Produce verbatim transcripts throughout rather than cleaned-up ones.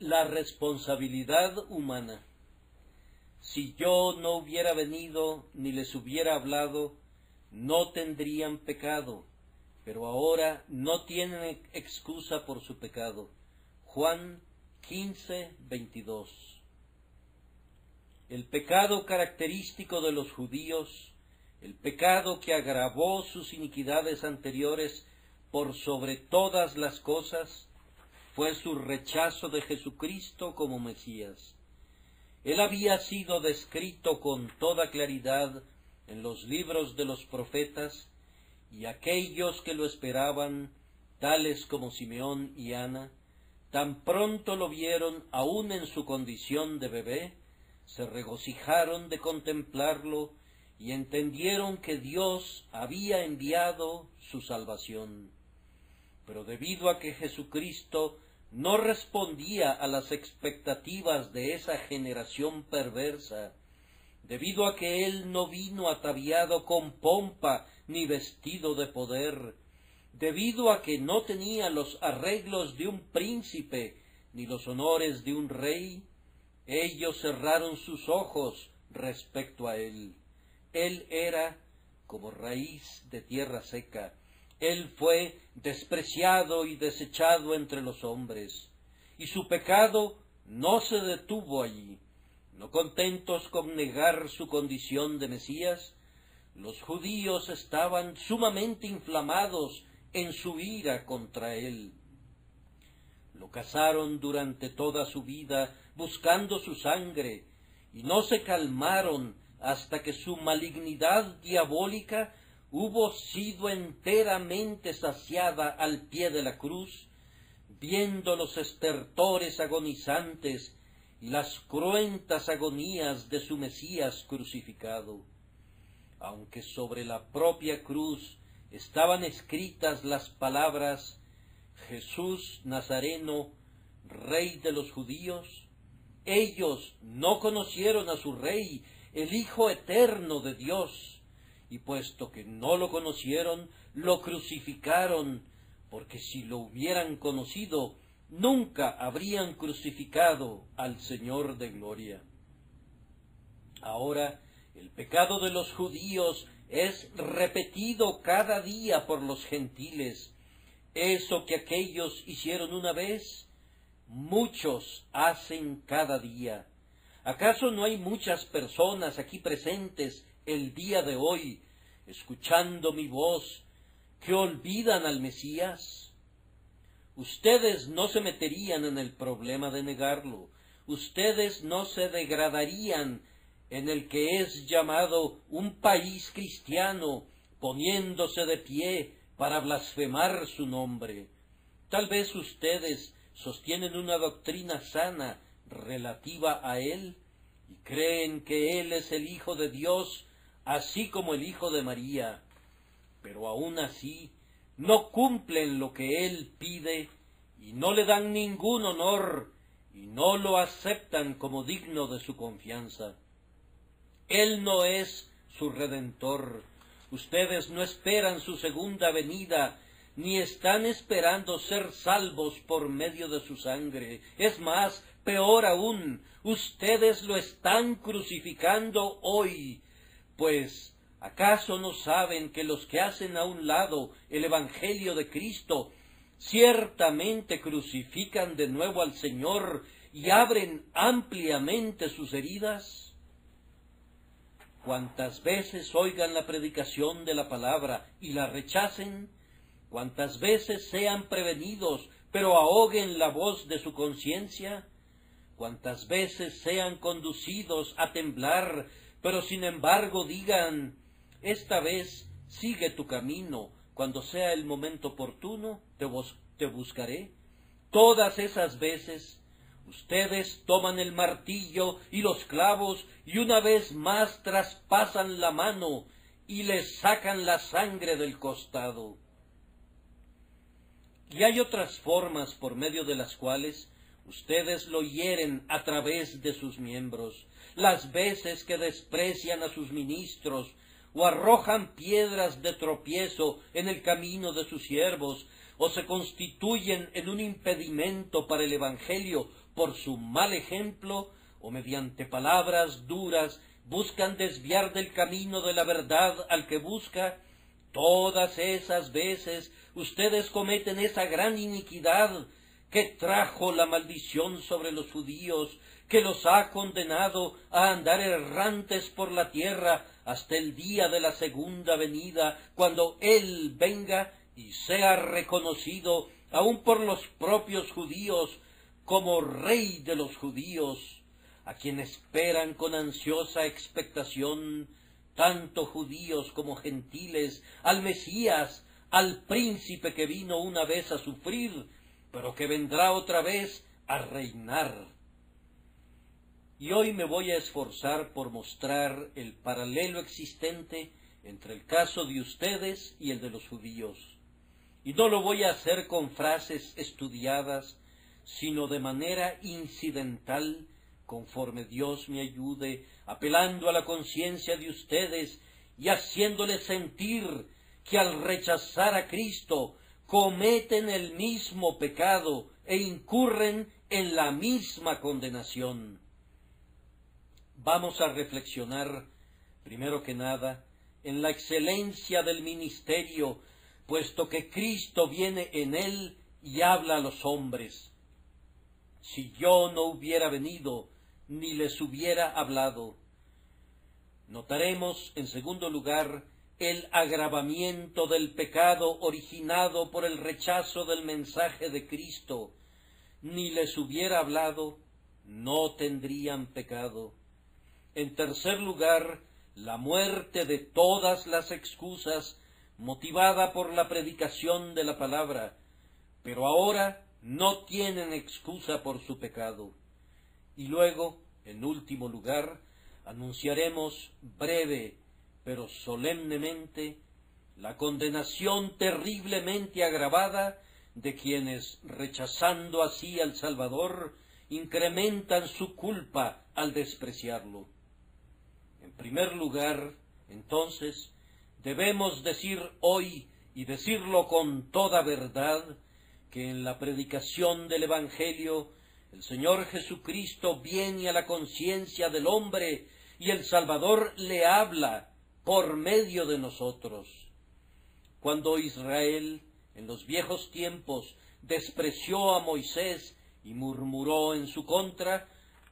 La responsabilidad humana. Si yo no hubiera venido ni les hubiera hablado, no tendrían pecado, pero ahora no tienen excusa por su pecado. Juan quince, veintidós. El pecado característico de los judíos, el pecado que agravó sus iniquidades anteriores por sobre todas las cosas, fue su rechazo de Jesucristo como Mesías. Él había sido descrito con toda claridad en los libros de los profetas, y aquellos que lo esperaban, tales como Simeón y Ana, tan pronto lo vieron aún en su condición de bebé, se regocijaron de contemplarlo y entendieron que Dios había enviado su salvación. Pero debido a que Jesucristo no respondía a las expectativas de esa generación perversa, debido a que él no vino ataviado con pompa ni vestido de poder, debido a que no tenía los arreglos de un príncipe ni los honores de un rey, ellos cerraron sus ojos respecto a él. Él era como raíz de tierra seca. Él fue despreciado y desechado entre los hombres, y su pecado no se detuvo allí. No contentos con negar su condición de Mesías, los judíos estaban sumamente inflamados en su ira contra él. Lo cazaron durante toda su vida buscando su sangre, y no se calmaron hasta que su malignidad diabólica hubo sido enteramente saciada al pie de la cruz, viendo los estertores agonizantes y las cruentas agonías de su Mesías crucificado. Aunque sobre la propia cruz estaban escritas las palabras Jesús Nazareno, Rey de los judíos, ellos no conocieron a su Rey, el Hijo eterno de Dios, y puesto que no lo conocieron, lo crucificaron, porque si lo hubieran conocido, nunca habrían crucificado al Señor de gloria. Ahora, el pecado de los judíos es repetido cada día por los gentiles. Eso que aquellos hicieron una vez, muchos hacen cada día. ¿Acaso no hay muchas personas aquí presentes el día de hoy, escuchando mi voz, que olvidan al Mesías? Ustedes no se meterían en el problema de negarlo. Ustedes no se degradarían en el que es llamado un país cristiano, poniéndose de pie para blasfemar su nombre. Tal vez ustedes sostienen una doctrina sana relativa a él y creen que él es el Hijo de Dios, así como el Hijo de María, pero aún así no cumplen lo que él pide y no le dan ningún honor y no lo aceptan como digno de su confianza. Él no es su Redentor. Ustedes no esperan su segunda venida, ni están esperando ser salvos por medio de su sangre. Es más, peor aún, ustedes lo están crucificando hoy, pues ¿acaso no saben que los que hacen a un lado el Evangelio de Cristo ciertamente crucifican de nuevo al Señor y abren ampliamente sus heridas? Cuantas veces oigan la predicación de la palabra y la rechacen, cuantas veces sean prevenidos pero ahoguen la voz de su conciencia, cuantas veces sean conducidos a temblar pero sin embargo digan, esta vez sigue tu camino, cuando sea el momento oportuno te, bus te buscaré. Todas esas veces ustedes toman el martillo y los clavos y una vez más traspasan la mano y les sacan la sangre del costado. Y hay otras formas por medio de las cuales ustedes lo hieren a través de sus miembros, las veces que desprecian a sus ministros o arrojan piedras de tropiezo en el camino de sus siervos, o se constituyen en un impedimento para el Evangelio por su mal ejemplo o mediante palabras duras buscan desviar del camino de la verdad al que busca, todas esas veces ustedes cometen esa gran iniquidad que trajo la maldición sobre los judíos, que los ha condenado a andar errantes por la tierra hasta el día de la segunda venida, cuando Él venga y sea reconocido aun por los propios judíos como Rey de los judíos, a quien esperan con ansiosa expectación tanto judíos como gentiles, al Mesías, al príncipe que vino una vez a sufrir, pero que vendrá otra vez a reinar. Y hoy me voy a esforzar por mostrar el paralelo existente entre el caso de ustedes y el de los judíos. Y no lo voy a hacer con frases estudiadas, sino de manera incidental, conforme Dios me ayude, apelando a la conciencia de ustedes y haciéndoles sentir que al rechazar a Cristo cometen el mismo pecado e incurren en la misma condenación. Vamos a reflexionar, primero que nada, en la excelencia del ministerio, puesto que Cristo viene en él y habla a los hombres. Si yo no hubiera venido, ni les hubiera hablado. Notaremos, en segundo lugar, el agravamiento del pecado originado por el rechazo del mensaje de Cristo. Ni les hubiera hablado, no tendrían pecado. En tercer lugar, la muerte de todas las excusas motivada por la predicación de la palabra, pero ahora no tienen excusa por su pecado. Y luego, en último lugar, anunciaremos breve, pero solemnemente, la condenación terriblemente agravada de quienes, rechazando así al Salvador, incrementan su culpa al despreciarlo. En primer lugar, entonces, debemos decir hoy, y decirlo con toda verdad, que en la predicación del Evangelio el Señor Jesucristo viene a la conciencia del hombre y el Salvador le habla por medio de nosotros. Cuando Israel, en los viejos tiempos, despreció a Moisés y murmuró en su contra,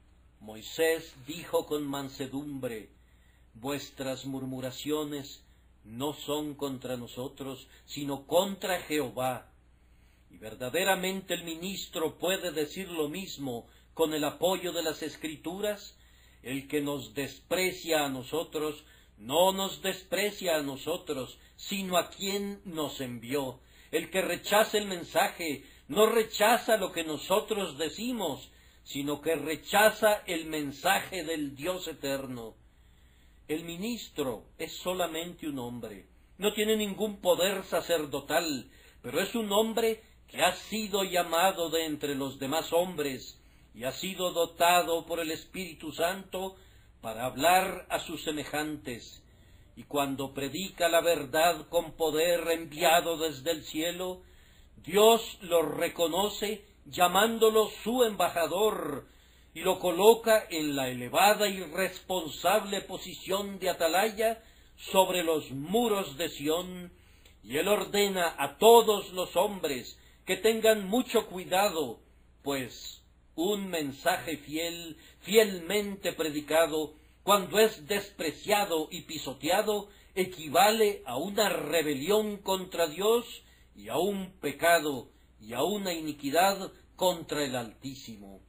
Moisés dijo con mansedumbre: vuestras murmuraciones no son contra nosotros, sino contra Jehová. Y verdaderamente el ministro puede decir lo mismo con el apoyo de las Escrituras. El que nos desprecia a nosotros, no nos desprecia a nosotros, sino a quien nos envió. El que rechaza el mensaje, no rechaza lo que nosotros decimos, sino que rechaza el mensaje del Dios eterno. El ministro es solamente un hombre, no tiene ningún poder sacerdotal, pero es un hombre que ha sido llamado de entre los demás hombres y ha sido dotado por el Espíritu Santo para hablar a sus semejantes, y cuando predica la verdad con poder enviado desde el cielo, Dios lo reconoce llamándolo su embajador y lo coloca en la elevada y responsable posición de atalaya sobre los muros de Sión, y él ordena a todos los hombres que tengan mucho cuidado, pues un mensaje fiel, fielmente predicado, cuando es despreciado y pisoteado, equivale a una rebelión contra Dios y a un pecado y a una iniquidad contra el Altísimo.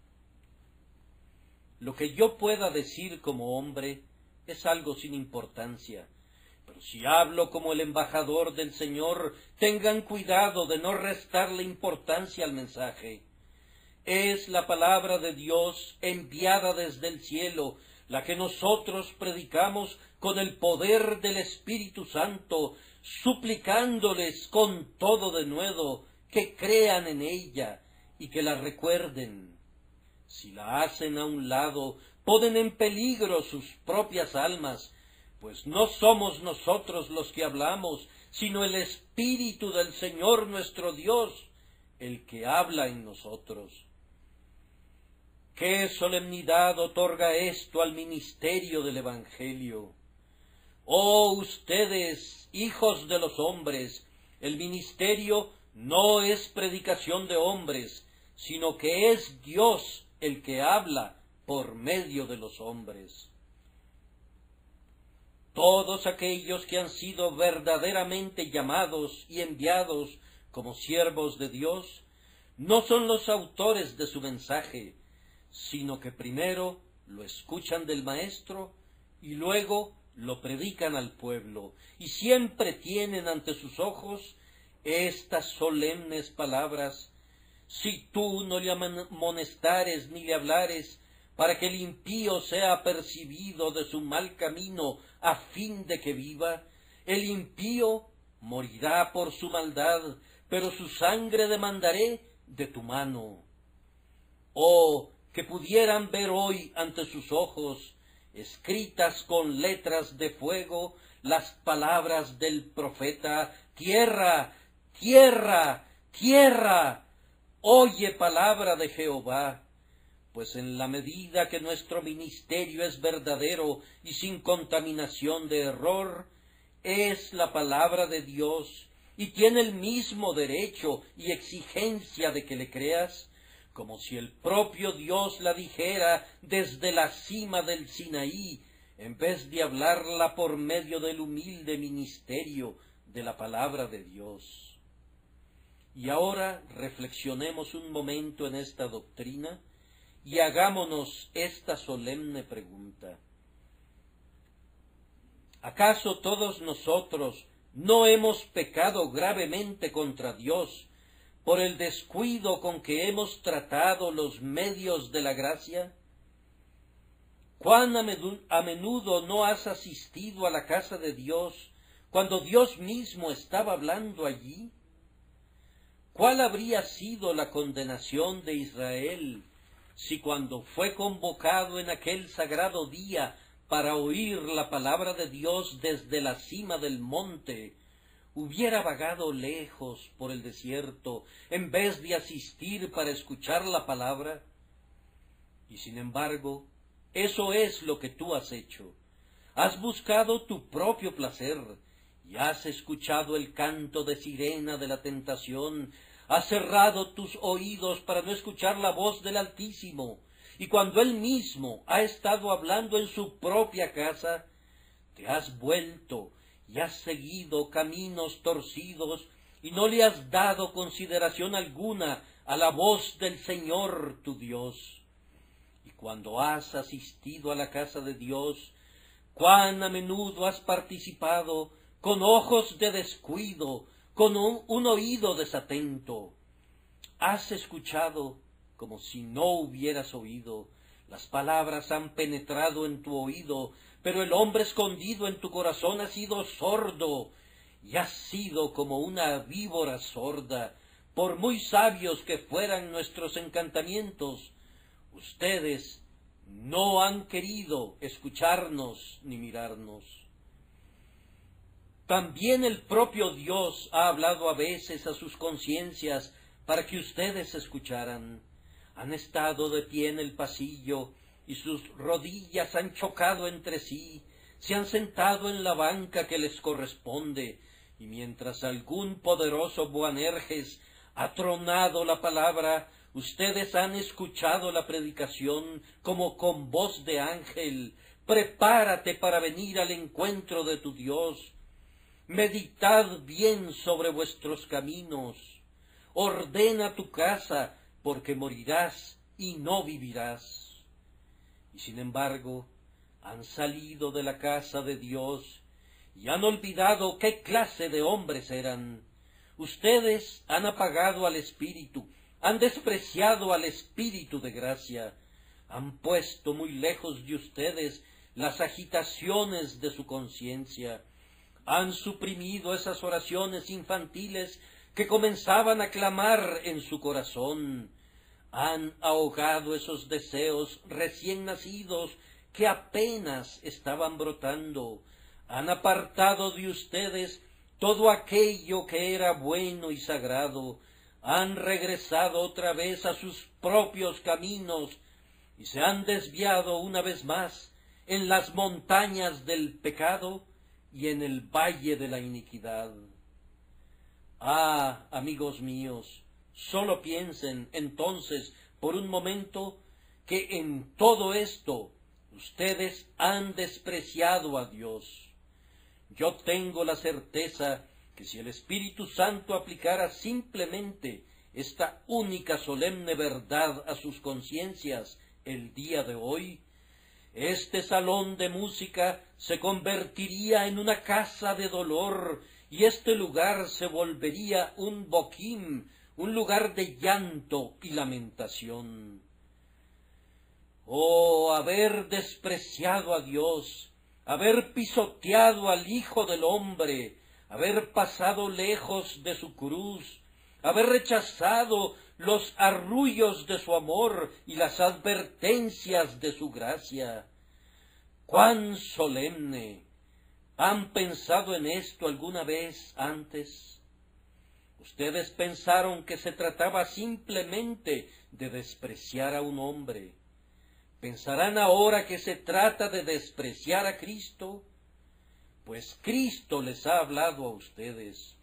Lo que yo pueda decir como hombre es algo sin importancia, pero si hablo como el embajador del Señor, tengan cuidado de no restarle importancia al mensaje. Es la palabra de Dios enviada desde el cielo, la que nosotros predicamos con el poder del Espíritu Santo, suplicándoles con todo denuedo que crean en ella y que la recuerden. Si la hacen a un lado, ponen en peligro sus propias almas, pues no somos nosotros los que hablamos, sino el Espíritu del Señor nuestro Dios, el que habla en nosotros. ¿Qué solemnidad otorga esto al ministerio del Evangelio? Oh ustedes, hijos de los hombres, el ministerio no es predicación de hombres, sino que es Dios el que habla por medio de los hombres. Todos aquellos que han sido verdaderamente llamados y enviados como siervos de Dios, no son los autores de su mensaje, sino que primero lo escuchan del Maestro y luego lo predican al pueblo, y siempre tienen ante sus ojos estas solemnes palabras: si tú no le amonestares ni le hablares, para que el impío sea apercibido de su mal camino, a fin de que viva, el impío morirá por su maldad, pero su sangre demandaré de tu mano. Oh, que pudieran ver hoy ante sus ojos, escritas con letras de fuego, las palabras del profeta: tierra, tierra, tierra, oye palabra de Jehová. Pues en la medida que nuestro ministerio es verdadero y sin contaminación de error, es la palabra de Dios y tiene el mismo derecho y exigencia de que le creas, como si el propio Dios la dijera desde la cima del Sinaí, en vez de hablarla por medio del humilde ministerio de la palabra de Dios. Y ahora reflexionemos un momento en esta doctrina y hagámonos esta solemne pregunta: ¿acaso todos nosotros no hemos pecado gravemente contra Dios por el descuido con que hemos tratado los medios de la gracia? ¿Cuán a menudo no has asistido a la casa de Dios cuando Dios mismo estaba hablando allí? ¿Cuál habría sido la condenación de Israel si cuando fue convocado en aquel sagrado día para oír la palabra de Dios desde la cima del monte, hubiera vagado lejos por el desierto en vez de asistir para escuchar la palabra? Y sin embargo, eso es lo que tú has hecho. Has buscado tu propio placer y has escuchado el canto de sirena de la tentación. Has cerrado tus oídos para no escuchar la voz del Altísimo, y cuando Él mismo ha estado hablando en su propia casa, te has vuelto y has seguido caminos torcidos y no le has dado consideración alguna a la voz del Señor tu Dios. Y cuando has asistido a la casa de Dios, cuán a menudo has participado con ojos de descuido, con un, un oído desatento. Has escuchado como si no hubieras oído. Las palabras han penetrado en tu oído, pero el hombre escondido en tu corazón ha sido sordo, y has sido como una víbora sorda. Por muy sabios que fueran nuestros encantamientos, ustedes no han querido escucharnos ni mirarnos. También el propio Dios ha hablado a veces a sus conciencias para que ustedes escucharan. Han estado de pie en el pasillo y sus rodillas han chocado entre sí, se han sentado en la banca que les corresponde, y mientras algún poderoso Boanerges ha tronado la palabra, ustedes han escuchado la predicación como con voz de ángel: prepárate para venir al encuentro de tu Dios. Meditad bien sobre vuestros caminos. Ordena tu casa, porque morirás y no vivirás. Y sin embargo, han salido de la casa de Dios y han olvidado qué clase de hombres eran. Ustedes han apagado al Espíritu, han despreciado al Espíritu de gracia, han puesto muy lejos de ustedes las agitaciones de su conciencia, han suprimido esas oraciones infantiles que comenzaban a clamar en su corazón, han ahogado esos deseos recién nacidos que apenas estaban brotando, han apartado de ustedes todo aquello que era bueno y sagrado, han regresado otra vez a sus propios caminos y se han desviado una vez más en las montañas del pecado y en el valle de la iniquidad. Ah, amigos míos, solo piensen entonces por un momento que en todo esto ustedes han despreciado a Dios. Yo tengo la certeza que si el Espíritu Santo aplicara simplemente esta única solemne verdad a sus conciencias el día de hoy, este salón de música se convertiría en una casa de dolor y este lugar se volvería un boquín, un lugar de llanto y lamentación. Oh, haber despreciado a Dios, haber pisoteado al Hijo del Hombre, haber pasado lejos de su cruz, haber rechazado los arrullos de su amor y las advertencias de su gracia. ¡Cuán solemne! ¿Han pensado en esto alguna vez antes? Ustedes pensaron que se trataba simplemente de despreciar a un hombre. ¿Pensarán ahora que se trata de despreciar a Cristo? Pues Cristo les ha hablado a ustedes.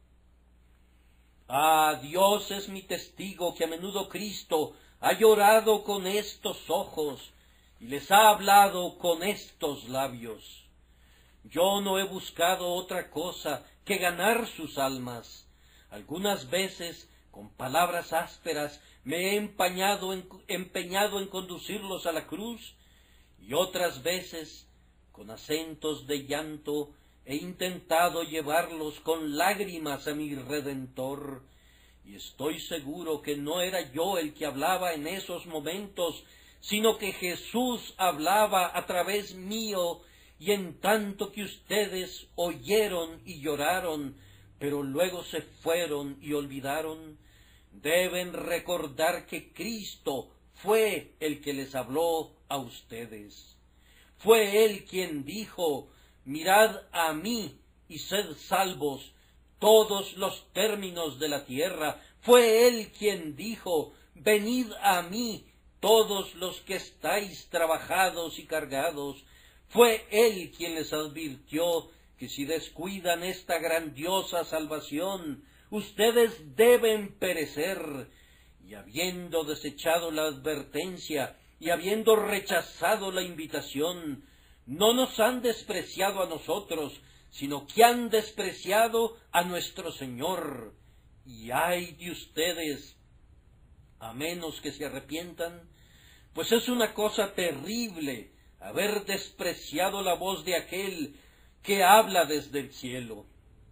Ah, Dios es mi testigo que a menudo Cristo ha llorado con estos ojos y les ha hablado con estos labios. Yo no he buscado otra cosa que ganar sus almas. Algunas veces, con palabras ásperas, me he empeñado en, empeñado en conducirlos a la cruz, y otras veces, con acentos de llanto, he intentado llevarlos con lágrimas a mi Redentor, y estoy seguro que no era yo el que hablaba en esos momentos, sino que Jesús hablaba a través mío, y en tanto que ustedes oyeron y lloraron, pero luego se fueron y olvidaron, deben recordar que Cristo fue el que les habló a ustedes. Fue Él quien dijo: mirad a mí y sed salvos todos los términos de la tierra. Fue Él quien dijo: venid a mí todos los que estáis trabajados y cargados. Fue Él quien les advirtió que si descuidan esta grandiosa salvación, ustedes deben perecer. Y habiendo desechado la advertencia y habiendo rechazado la invitación, no nos han despreciado a nosotros, sino que han despreciado a nuestro Señor. Y ay de ustedes, a menos que se arrepientan, pues es una cosa terrible haber despreciado la voz de aquel que habla desde el cielo.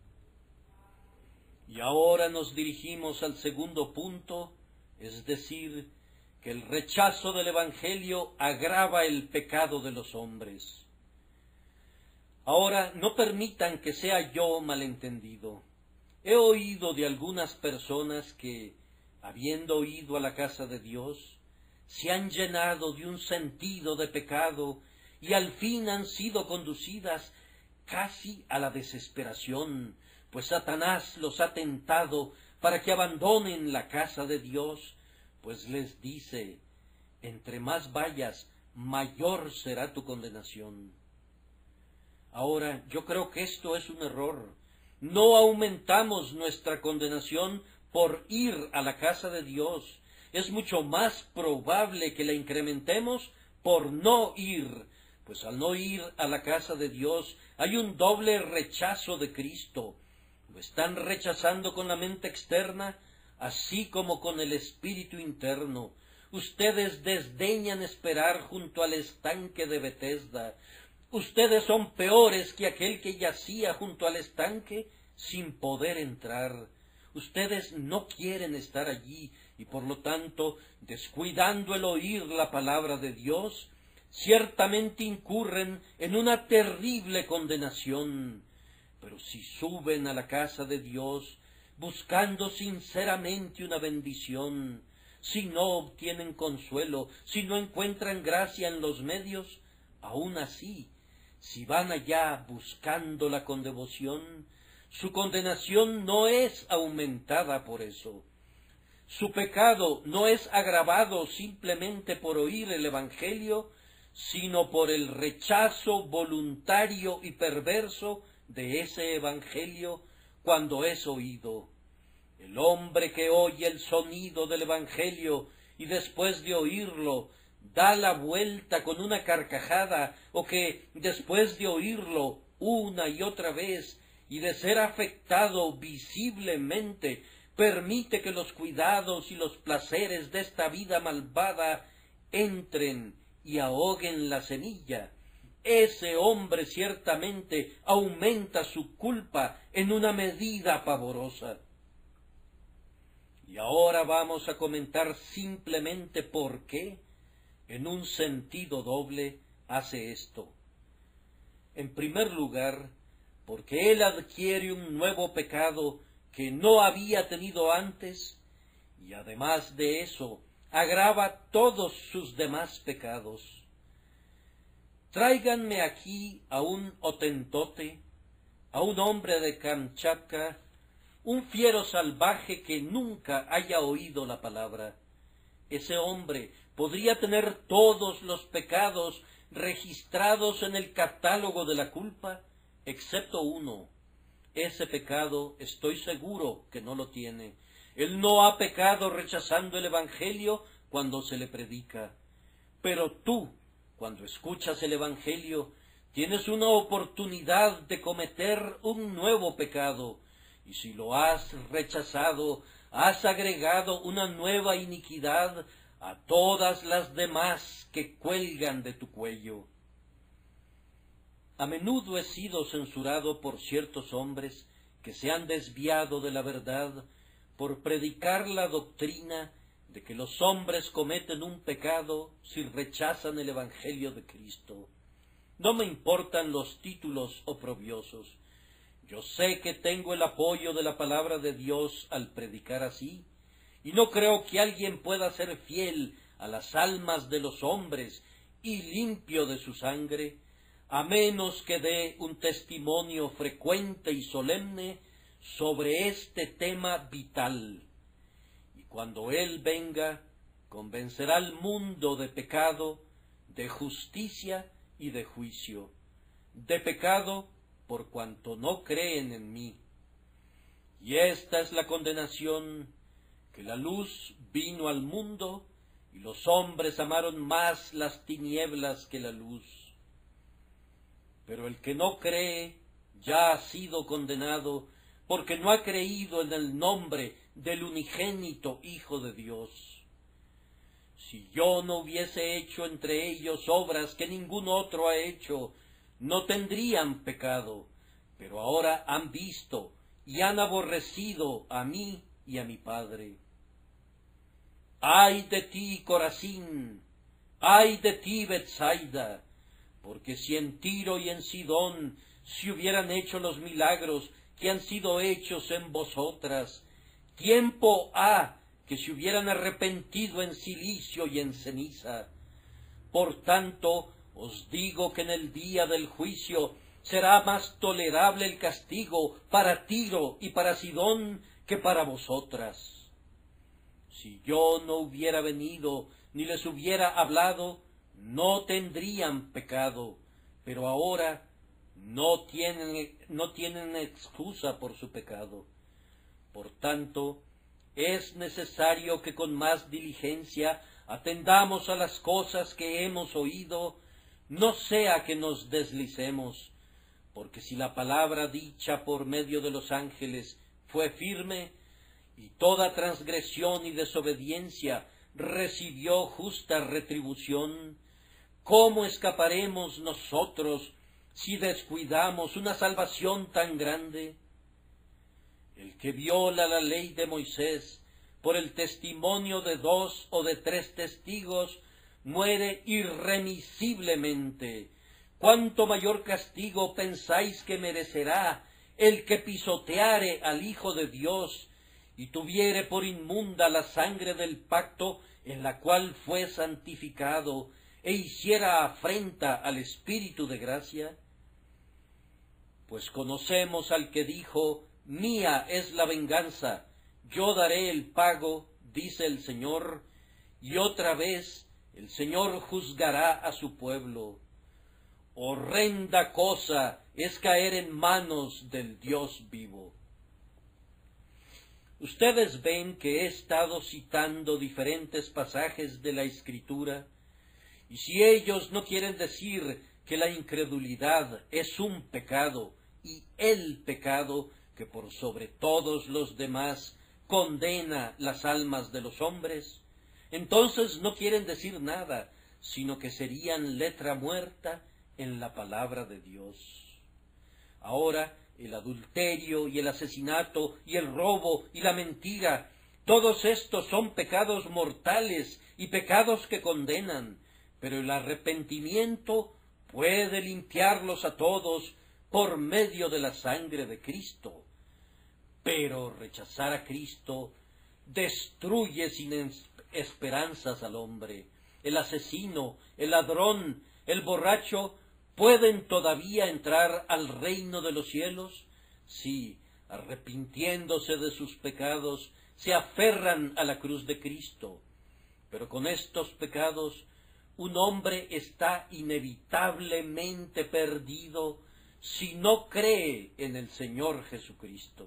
Y ahora nos dirigimos al segundo punto, es decir, que el rechazo del Evangelio agrava el pecado de los hombres. Ahora, no permitan que sea yo malentendido. He oído de algunas personas que, habiendo ido a la casa de Dios, se han llenado de un sentido de pecado y al fin han sido conducidas casi a la desesperación, pues Satanás los ha tentado para que abandonen la casa de Dios, pues les dice: entre más vayas, mayor será tu condenación. Ahora, yo creo que esto es un error. No aumentamos nuestra condenación por ir a la casa de Dios. Es mucho más probable que la incrementemos por no ir, pues al no ir a la casa de Dios hay un doble rechazo de Cristo. Lo están rechazando con la mente externa, así como con el espíritu interno. Ustedes desdeñan esperar junto al estanque de Betesda. Ustedes son peores que aquel que yacía junto al estanque sin poder entrar. Ustedes no quieren estar allí y por lo tanto, descuidando el oír la palabra de Dios, ciertamente incurren en una terrible condenación. Pero si suben a la casa de Dios, buscando sinceramente una bendición, si no obtienen consuelo, si no encuentran gracia en los medios, aun así, si van allá buscándola con devoción, su condenación no es aumentada por eso. Su pecado no es agravado simplemente por oír el Evangelio, sino por el rechazo voluntario y perverso de ese Evangelio cuando es oído. El hombre que oye el sonido del Evangelio y después de oírlo da la vuelta con una carcajada, o que después de oírlo una y otra vez y de ser afectado visiblemente permite que los cuidados y los placeres de esta vida malvada entren y ahoguen la semilla, ese hombre ciertamente aumenta su culpa en una medida pavorosa. Y ahora vamos a comentar simplemente por qué, en un sentido doble, hace esto. En primer lugar, porque él adquiere un nuevo pecado que no había tenido antes, y además de eso, agrava todos sus demás pecados. Tráiganme aquí a un hotentote, a un hombre de Kamchatka, un fiero salvaje que nunca haya oído la palabra. Ese hombre podría tener todos los pecados registrados en el catálogo de la culpa, excepto uno. Ese pecado estoy seguro que no lo tiene. Él no ha pecado rechazando el Evangelio cuando se le predica. Pero tú, cuando escuchas el Evangelio, tienes una oportunidad de cometer un nuevo pecado, y si lo has rechazado, has agregado una nueva iniquidad a todas las demás que cuelgan de tu cuello. A menudo he sido censurado por ciertos hombres que se han desviado de la verdad por predicar la doctrina de que los hombres cometen un pecado si rechazan el Evangelio de Cristo. No me importan los títulos oprobiosos. Yo sé que tengo el apoyo de la palabra de Dios al predicar así, y no creo que alguien pueda ser fiel a las almas de los hombres y limpio de su sangre, a menos que dé un testimonio frecuente y solemne sobre este tema vital. Y cuando Él venga, convencerá al mundo de pecado, de justicia y de juicio. De pecado, por cuanto no creen en mí. Y esta es la condenación, que la luz vino al mundo, y los hombres amaron más las tinieblas que la luz. Pero el que no cree ya ha sido condenado, porque no ha creído en el nombre del unigénito Hijo de Dios. Si yo no hubiese hecho entre ellos obras que ningún otro ha hecho, no tendrían pecado, pero ahora han visto y han aborrecido a mí y a mi Padre. ¡Ay de ti, Corazín! ¡Ay de ti, Betsaida! Porque si en Tiro y en Sidón se hubieran hecho los milagros que han sido hechos en vosotras, tiempo ha que se hubieran arrepentido en cilicio y en ceniza. Por tanto, os digo que en el día del juicio será más tolerable el castigo para Tiro y para Sidón que para vosotras. Si yo no hubiera venido ni les hubiera hablado, no tendrían pecado, pero ahora no tienen, no tienen excusa por su pecado. Por tanto, es necesario que con más diligencia atendamos a las cosas que hemos oído, no sea que nos deslicemos, porque si la palabra dicha por medio de los ángeles fue firme, y toda transgresión y desobediencia recibió justa retribución, ¿cómo escaparemos nosotros si descuidamos una salvación tan grande? El que viola la ley de Moisés por el testimonio de dos o de tres testigos muere irremisiblemente. ¿Cuánto mayor castigo pensáis que merecerá el que pisoteare al Hijo de Dios y tuviere por inmunda la sangre del pacto en la cual fue santificado, e hiciera afrenta al Espíritu de gracia? Pues conocemos al que dijo: mía es la venganza, yo daré el pago, dice el Señor, y otra vez el Señor juzgará a su pueblo. Horrenda cosa es caer en manos del Dios vivo. Ustedes ven que he estado citando diferentes pasajes de la Escritura, y si ellos no quieren decir que la incredulidad es un pecado, y el pecado que por sobre todos los demás condena las almas de los hombres, entonces no quieren decir nada, sino que serían letra muerta en la palabra de Dios. Ahora, el adulterio y el asesinato y el robo y la mentira, todos estos son pecados mortales y pecados que condenan, pero el arrepentimiento puede limpiarlos a todos por medio de la sangre de Cristo. Pero rechazar a Cristo destruye sin esperanzas al hombre. El asesino, el ladrón, el borracho pueden todavía entrar al reino de los cielos si, arrepintiéndose de sus pecados, se aferran a la cruz de Cristo. Pero con estos pecados un hombre está inevitablemente perdido si no cree en el Señor Jesucristo.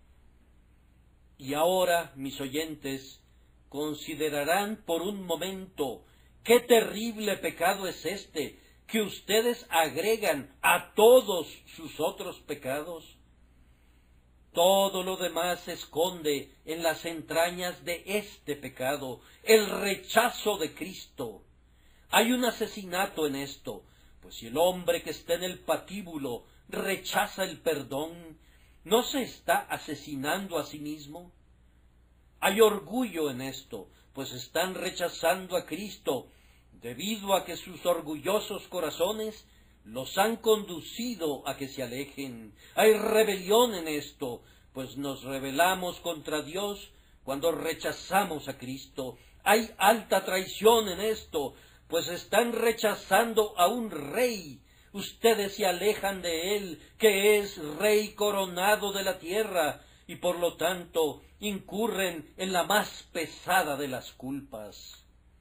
Y ahora, mis oyentes, considerarán por un momento qué terrible pecado es este que ustedes agregan a todos sus otros pecados. Todo lo demás se esconde en las entrañas de este pecado, el rechazo de Cristo. Hay un asesinato en esto, pues si el hombre que está en el patíbulo rechaza el perdón, ¿no se está asesinando a sí mismo? Hay orgullo en esto, pues están rechazando a Cristo, debido a que sus orgullosos corazones los han conducido a que se alejen. Hay rebelión en esto, pues nos rebelamos contra Dios cuando rechazamos a Cristo. Hay alta traición en esto, pues están rechazando a un rey. Ustedes se alejan de él, que es rey coronado de la tierra, y por lo tanto incurren en la más pesada de las culpas.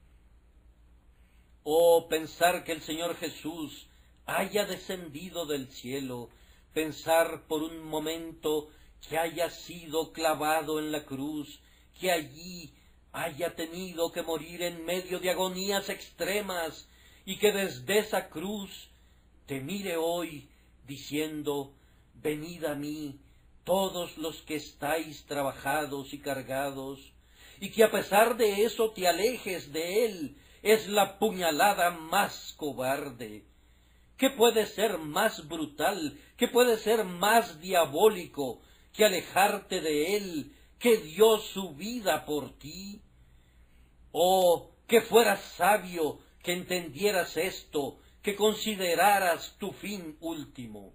Oh, pensar que el Señor Jesús haya descendido del cielo, pensar por un momento que haya sido clavado en la cruz, que allí haya tenido que morir en medio de agonías extremas, y que desde esa cruz te mire hoy diciendo, venid a mí, todos los que estáis trabajados y cargados, y que a pesar de eso te alejes de él, es la puñalada más cobarde. ¿Qué puede ser más brutal, qué puede ser más diabólico que alejarte de él, que dio su vida por ti? Oh, que fueras sabio, que entendieras esto, que consideraras tu fin último.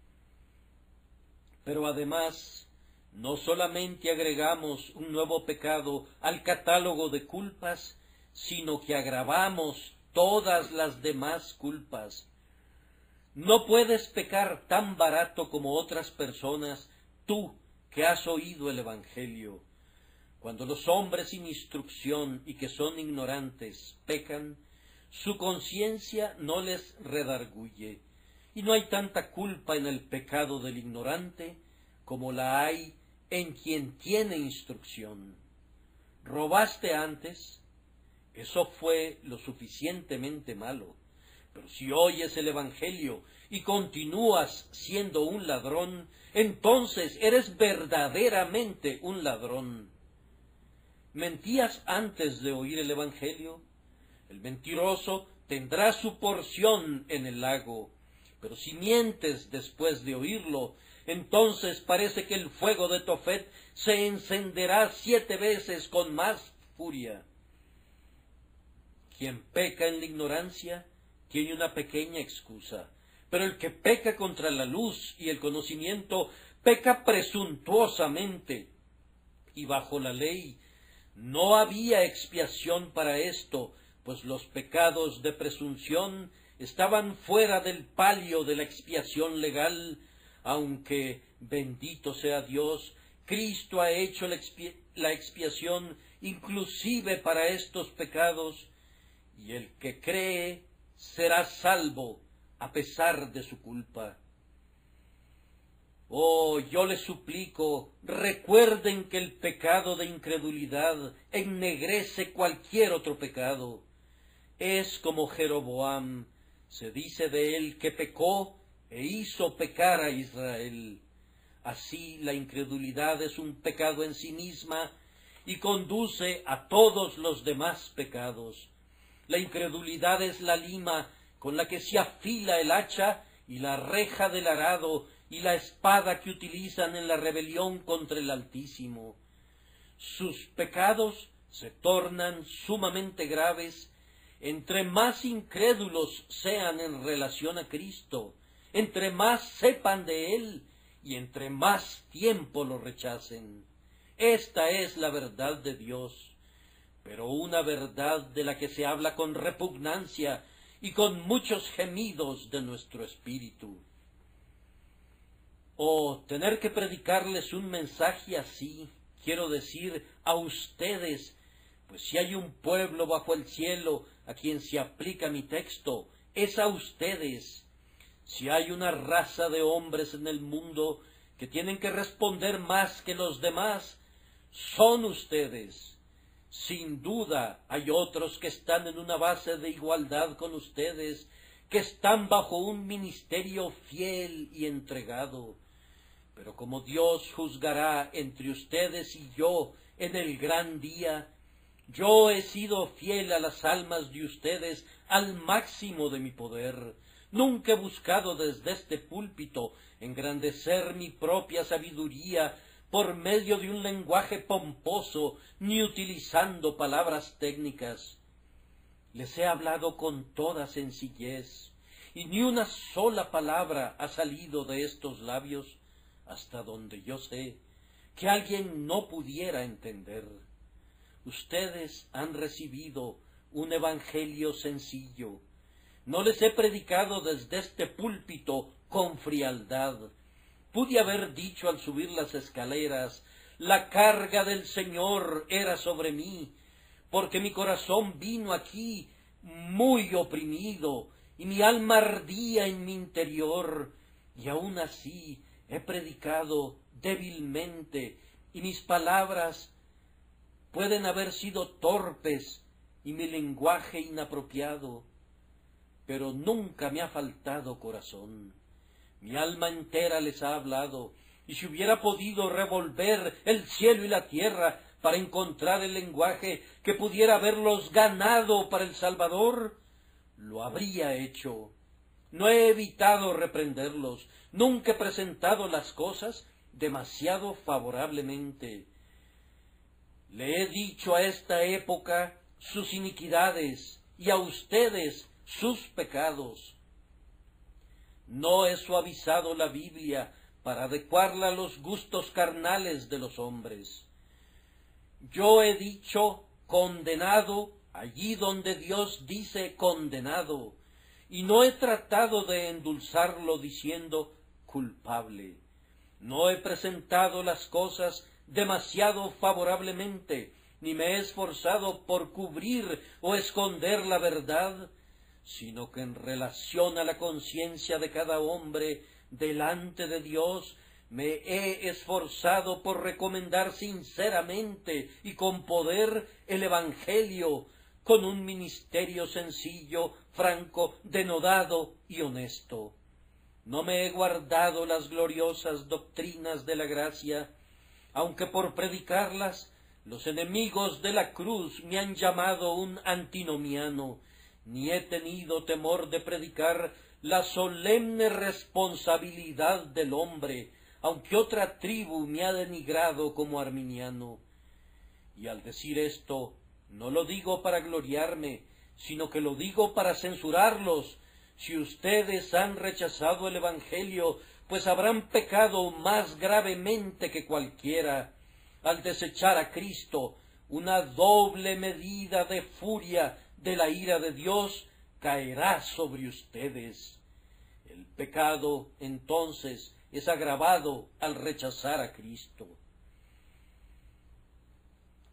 Pero además, no solamente agregamos un nuevo pecado al catálogo de culpas, sino que agravamos todas las demás culpas. No puedes pecar tan barato como otras personas, tú que has oído el Evangelio. Cuando los hombres sin instrucción y que son ignorantes pecan, su conciencia no les redarguye, y no hay tanta culpa en el pecado del ignorante como la hay en quien tiene instrucción. ¿Robaste antes? Eso fue lo suficientemente malo. Pero si oyes el Evangelio y continúas siendo un ladrón, entonces eres verdaderamente un ladrón. ¿Mentías antes de oír el Evangelio? El mentiroso tendrá su porción en el lago. Pero si mientes después de oírlo, entonces parece que el fuego de Tofet se encenderá siete veces con más furia. Quien peca en la ignorancia tiene una pequeña excusa, pero el que peca contra la luz y el conocimiento peca presuntuosamente. Y bajo la ley no había expiación para esto, pues los pecados de presunción estaban fuera del palio de la expiación legal, aunque, bendito sea Dios, Cristo ha hecho la, expi- la expiación inclusive para estos pecados, y el que cree será salvo a pesar de su culpa. Oh, yo les suplico, recuerden que el pecado de incredulidad ennegrece cualquier otro pecado. Es como Jeroboam, se dice de él que pecó e hizo pecar a Israel. Así la incredulidad es un pecado en sí misma y conduce a todos los demás pecados. La incredulidad es la lima con la que se afila el hacha y la reja del arado y la espada que utilizan en la rebelión contra el Altísimo. Sus pecados se tornan sumamente graves entre más incrédulos sean en relación a Cristo, entre más sepan de Él y entre más tiempo lo rechacen. Esta es la verdad de Dios, pero una verdad de la que se habla con repugnancia y con muchos gemidos de nuestro espíritu. Oh, tener que predicarles un mensaje así, quiero decir, a ustedes, pues si hay un pueblo bajo el cielo a quien se aplica mi texto, es a ustedes. Si hay una raza de hombres en el mundo que tienen que responder más que los demás, son ustedes. Sin duda hay otros que están en una base de igualdad con ustedes, que están bajo un ministerio fiel y entregado. Pero como Dios juzgará entre ustedes y yo en el gran día, yo he sido fiel a las almas de ustedes al máximo de mi poder. Nunca he buscado desde este púlpito engrandecer mi propia sabiduría por medio de un lenguaje pomposo, ni utilizando palabras técnicas. Les he hablado con toda sencillez, y ni una sola palabra ha salido de estos labios, hasta donde yo sé, que alguien no pudiera entender. Ustedes han recibido un evangelio sencillo. No les he predicado desde este púlpito con frialdad. Pude haber dicho al subir las escaleras, la carga del Señor era sobre mí, porque mi corazón vino aquí muy oprimido, y mi alma ardía en mi interior, y aun así he predicado débilmente, y mis palabras pueden haber sido torpes, y mi lenguaje inapropiado, pero nunca me ha faltado corazón. Mi alma entera les ha hablado, y si hubiera podido revolver el cielo y la tierra para encontrar el lenguaje que pudiera haberlos ganado para el Salvador, lo habría hecho. No he evitado reprenderlos, nunca he presentado las cosas demasiado favorablemente. Le he dicho a esta época sus iniquidades y a ustedes sus pecados. No he suavizado la Biblia para adecuarla a los gustos carnales de los hombres. Yo he dicho condenado allí donde Dios dice condenado, y no he tratado de endulzarlo diciendo culpable. No he presentado las cosas demasiado favorablemente, ni me he esforzado por cubrir o esconder la verdad, sino que en relación a la conciencia de cada hombre delante de Dios, me he esforzado por recomendar sinceramente y con poder el Evangelio, con un ministerio sencillo, franco, denodado y honesto. No me he guardado las gloriosas doctrinas de la gracia, aunque por predicarlas los enemigos de la cruz me han llamado un antinomiano, ni he tenido temor de predicar la solemne responsabilidad del hombre, aunque otra tribu me ha denigrado como arminiano. Y al decir esto, no lo digo para gloriarme, sino que lo digo para censurarlos. Si ustedes han rechazado el Evangelio, pues habrán pecado más gravemente que cualquiera. Al desechar a Cristo, una doble medida de furia de la ira de Dios caerá sobre ustedes. El pecado, entonces, es agravado al rechazar a Cristo.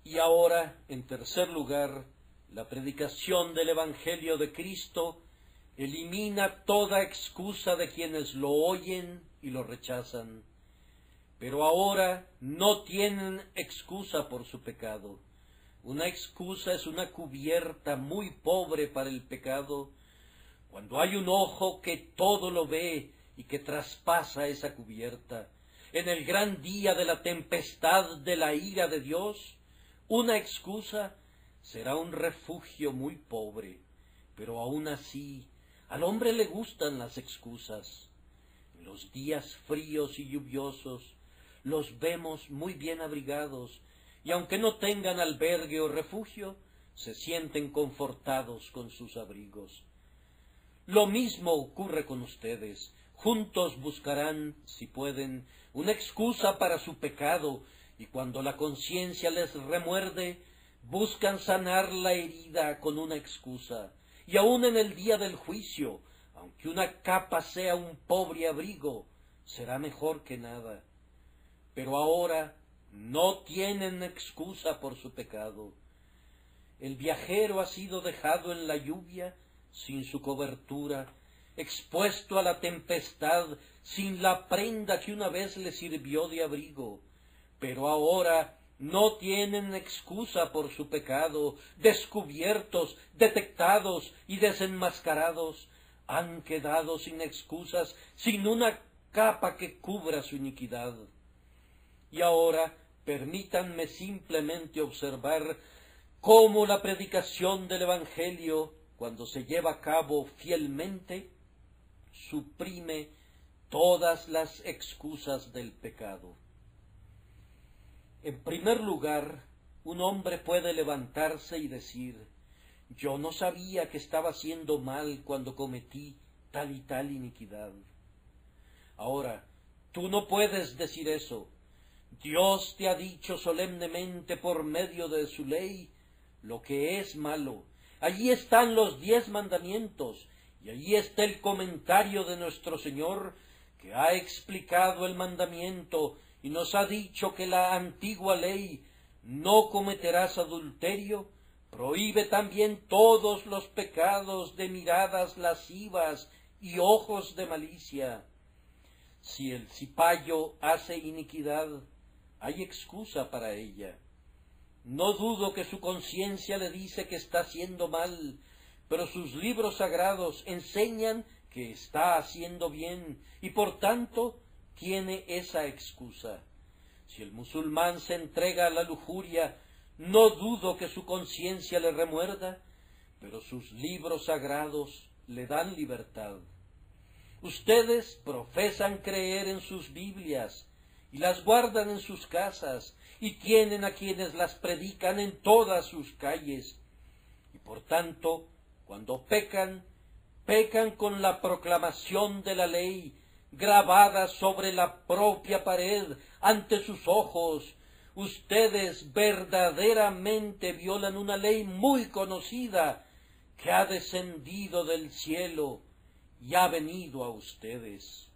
Y ahora, en tercer lugar, la predicación del Evangelio de Cristo elimina toda excusa de quienes lo oyen y lo rechazan. Pero ahora no tienen excusa por su pecado. Una excusa es una cubierta muy pobre para el pecado. Cuando hay un ojo que todo lo ve y que traspasa esa cubierta, en el gran día de la tempestad de la ira de Dios, una excusa será un refugio muy pobre. Pero aún así, al hombre le gustan las excusas. En los días fríos y lluviosos los vemos muy bien abrigados, y aunque no tengan albergue o refugio, se sienten confortados con sus abrigos. Lo mismo ocurre con ustedes. Juntos buscarán, si pueden, una excusa para su pecado, y cuando la conciencia les remuerde, buscan sanar la herida con una excusa. Y aun en el día del juicio, aunque una capa sea un pobre abrigo, será mejor que nada. Pero ahora no tienen excusa por su pecado. El viajero ha sido dejado en la lluvia sin su cobertura, expuesto a la tempestad sin la prenda que una vez le sirvió de abrigo. Pero ahora no tienen excusa por su pecado, descubiertos, detectados y desenmascarados, han quedado sin excusas, sin una capa que cubra su iniquidad. Y ahora permítanme simplemente observar cómo la predicación del Evangelio, cuando se lleva a cabo fielmente, suprime todas las excusas del pecado. En primer lugar, un hombre puede levantarse y decir: yo no sabía que estaba haciendo mal cuando cometí tal y tal iniquidad. Ahora, tú no puedes decir eso. Dios te ha dicho solemnemente por medio de su ley lo que es malo. Allí están los diez mandamientos, y allí está el comentario de nuestro Señor, que ha explicado el mandamiento y nos ha dicho que la antigua ley, no cometerás adulterio, prohíbe también todos los pecados de miradas lascivas y ojos de malicia. Si el cipayo hace iniquidad, hay excusa para ella. No dudo que su conciencia le dice que está haciendo mal, pero sus libros sagrados enseñan que está haciendo bien, y por tanto tiene esa excusa. Si el musulmán se entrega a la lujuria, no dudo que su conciencia le remuerda, pero sus libros sagrados le dan libertad. Ustedes profesan creer en sus Biblias, y las guardan en sus casas, y tienen a quienes las predican en todas sus calles. Y por tanto, cuando pecan, pecan con la proclamación de la ley, grabada sobre la propia pared, ante sus ojos. Ustedes verdaderamente violan una ley muy conocida, que ha descendido del cielo y ha venido a ustedes.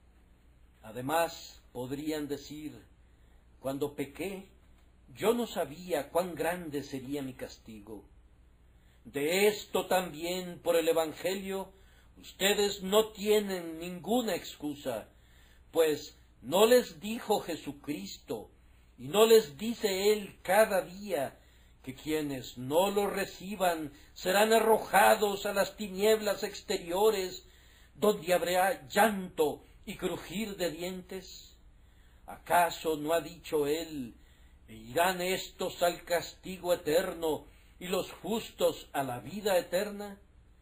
Además, podrían decir: cuando pequé, yo no sabía cuán grande sería mi castigo. De esto también, por el Evangelio, ustedes no tienen ninguna excusa, pues no les dijo Jesucristo, y no les dice Él cada día, que quienes no lo reciban serán arrojados a las tinieblas exteriores, donde habrá llanto y crujir de dientes. ¿Acaso no ha dicho Él: e irán estos al castigo eterno y los justos a la vida eterna?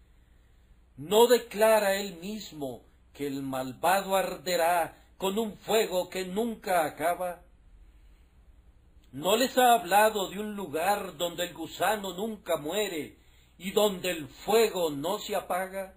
¿No declara Él mismo que el malvado arderá con un fuego que nunca acaba? ¿No les ha hablado de un lugar donde el gusano nunca muere y donde el fuego no se apaga?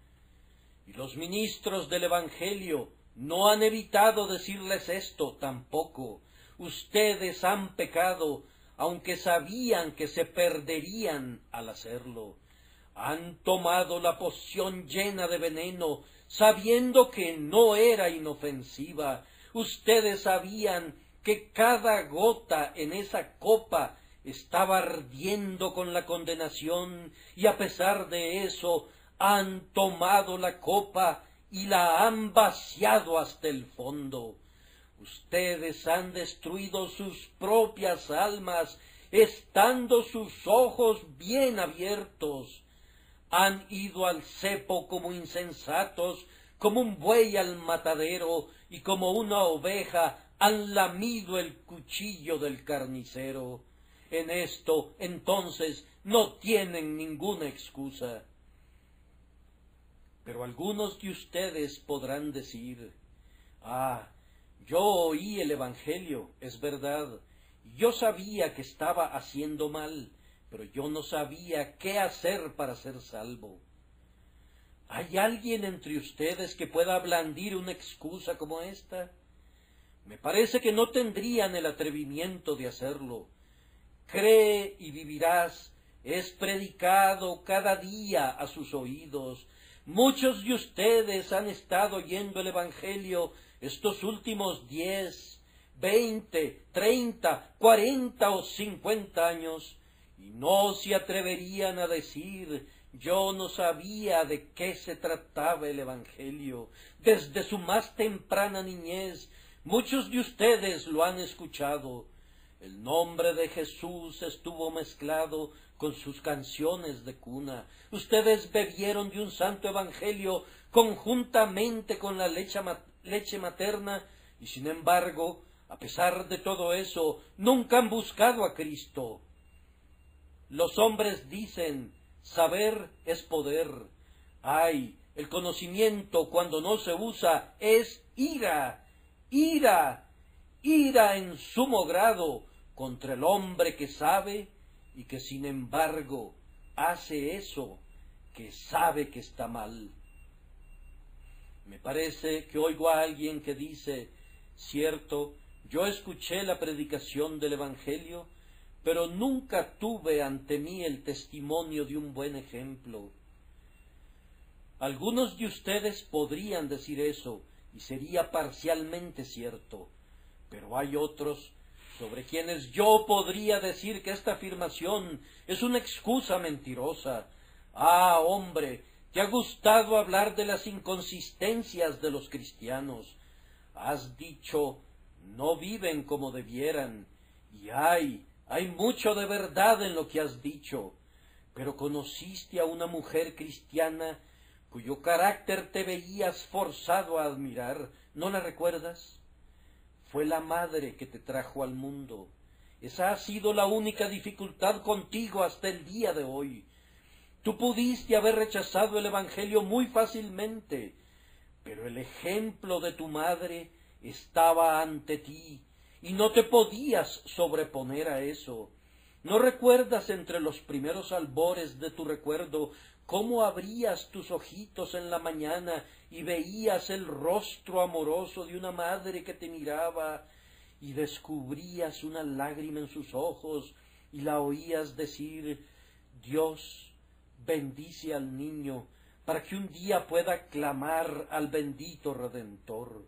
Y los ministros del Evangelio no han evitado decirles esto tampoco. Ustedes han pecado, aunque sabían que se perderían al hacerlo. Han tomado la poción llena de veneno, sabiendo que no era inofensiva. Ustedes sabían que cada gota en esa copa estaba ardiendo con la condenación, y a pesar de eso han tomado la copa y la han vaciado hasta el fondo. Ustedes han destruido sus propias almas, estando sus ojos bien abiertos. Han ido al cepo como insensatos, como un buey al matadero, y como una oveja han lamido el cuchillo del carnicero. En esto, entonces, no tienen ninguna excusa. Pero algunos de ustedes podrán decir, ah, yo oí el Evangelio, es verdad, yo sabía que estaba haciendo mal, pero yo no sabía qué hacer para ser salvo. ¿Hay alguien entre ustedes que pueda blandir una excusa como esta? Me parece que no tendrían el atrevimiento de hacerlo. Cree y vivirás es predicado cada día a sus oídos. Muchos de ustedes han estado oyendo el Evangelio estos últimos diez, veinte, treinta, cuarenta o cincuenta años, y no se atreverían a decir, yo no sabía de qué se trataba el Evangelio. Desde su más temprana niñez, muchos de ustedes lo han escuchado. El nombre de Jesús estuvo mezclado con sus canciones de cuna. Ustedes bebieron de un santo evangelio conjuntamente con la leche, leche materna, y sin embargo, a pesar de todo eso, nunca han buscado a Cristo. Los hombres dicen, saber es poder. Ay, el conocimiento cuando no se usa es ira, ira, ira en sumo grado contra el hombre que sabe y que sin embargo hace eso que sabe que está mal. Me parece que oigo a alguien que dice, cierto, yo escuché la predicación del Evangelio, pero nunca tuve ante mí el testimonio de un buen ejemplo. Algunos de ustedes podrían decir eso, y sería parcialmente cierto, pero hay otros sobre quienes yo podría decir que esta afirmación es una excusa mentirosa. Ah, hombre, te ha gustado hablar de las inconsistencias de los cristianos. Has dicho, no viven como debieran, y hay, hay mucho de verdad en lo que has dicho, pero conociste a una mujer cristiana cuyo carácter te veías forzado a admirar, ¿no la recuerdas? Fue la madre que te trajo al mundo. Esa ha sido la única dificultad contigo hasta el día de hoy. Tú pudiste haber rechazado el Evangelio muy fácilmente, pero el ejemplo de tu madre estaba ante ti, y no te podías sobreponer a eso. ¿No recuerdas entre los primeros albores de tu recuerdo cómo abrías tus ojitos en la mañana y veías el rostro amoroso de una madre que te miraba, y descubrías una lágrima en sus ojos y la oías decir, Dios bendice al niño para que un día pueda clamar al bendito Redentor?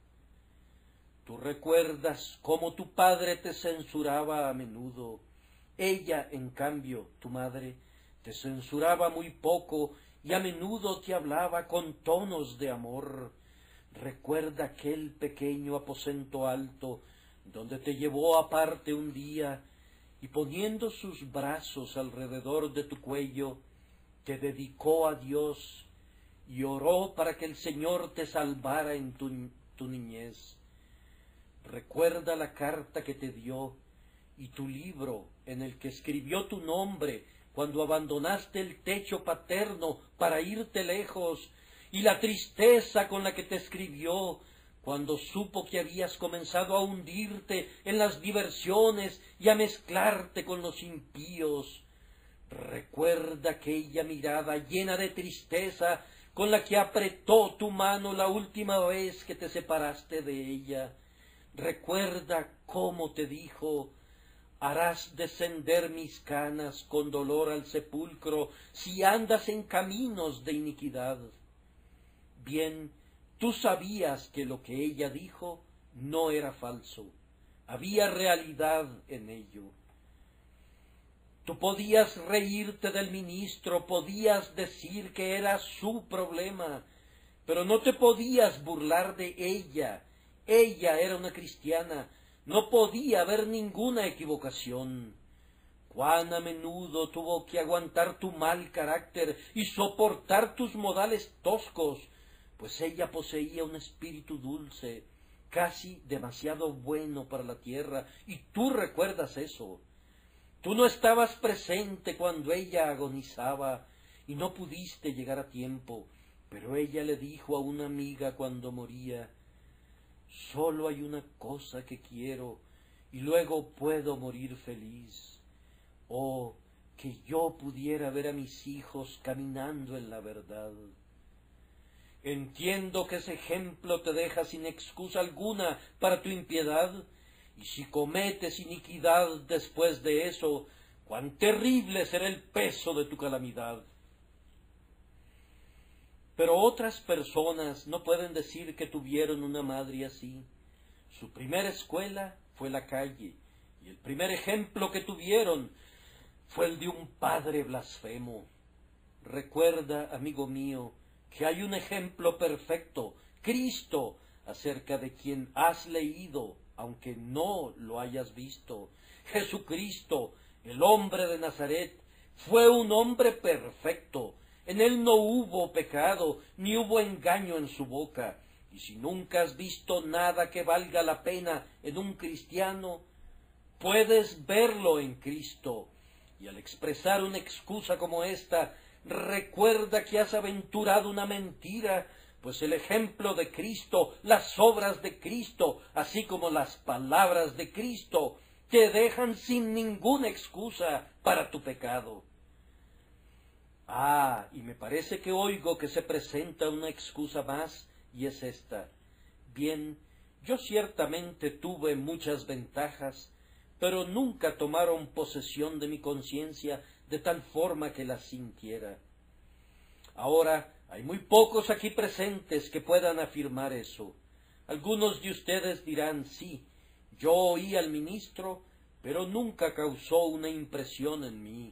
Tú recuerdas cómo tu padre te censuraba a menudo. Ella, en cambio, tu madre, te censuraba muy poco y a menudo te hablaba con tonos de amor. Recuerda aquel pequeño aposento alto donde te llevó aparte un día y poniendo sus brazos alrededor de tu cuello, te dedicó a Dios y oró para que el Señor te salvara en tu, tu niñez. Recuerda la carta que te dio y tu libro en el que escribió tu nombre cuando abandonaste el techo paterno para irte lejos, y la tristeza con la que te escribió cuando supo que habías comenzado a hundirte en las diversiones y a mezclarte con los impíos. Recuerda aquella mirada llena de tristeza con la que apretó tu mano la última vez que te separaste de ella. Recuerda cómo te dijo, harás descender mis canas con dolor al sepulcro si andas en caminos de iniquidad. Bien, tú sabías que lo que ella dijo no era falso, había realidad en ello. Tú podías reírte del ministro, podías decir que era su problema, pero no te podías burlar de ella. Ella era una cristiana, no podía haber ninguna equivocación. Cuán a menudo tuvo que aguantar tu mal carácter y soportar tus modales toscos, pues ella poseía un espíritu dulce, casi demasiado bueno para la tierra, y tú recuerdas eso. Tú no estabas presente cuando ella agonizaba y no pudiste llegar a tiempo, pero ella le dijo a una amiga cuando moría: solo hay una cosa que quiero y luego puedo morir feliz. Oh, que yo pudiera ver a mis hijos caminando en la verdad. Entiendo que ese ejemplo te deja sin excusa alguna para tu impiedad, y si cometes iniquidad después de eso, cuán terrible será el peso de tu calamidad. Pero otras personas no pueden decir que tuvieron una madre así. Su primera escuela fue la calle, y el primer ejemplo que tuvieron fue el de un padre blasfemo. Recuerda, amigo mío, que hay un ejemplo perfecto, Cristo, acerca de quien has leído, aunque no lo hayas visto. Jesucristo, el hombre de Nazaret, fue un hombre perfecto. En él no hubo pecado, ni hubo engaño en su boca. Y si nunca has visto nada que valga la pena en un cristiano, puedes verlo en Cristo. Y al expresar una excusa como esta, recuerda que has aventurado una mentira, pues el ejemplo de Cristo, las obras de Cristo, así como las palabras de Cristo, te dejan sin ninguna excusa para tu pecado. Ah, y me parece que oigo que se presenta una excusa más, y es esta. Bien, yo ciertamente tuve muchas ventajas, pero nunca tomaron posesión de mi conciencia de tal forma que las sintiera. Ahora, hay muy pocos aquí presentes que puedan afirmar eso. Algunos de ustedes dirán: sí, yo oí al ministro, pero nunca causó una impresión en mí.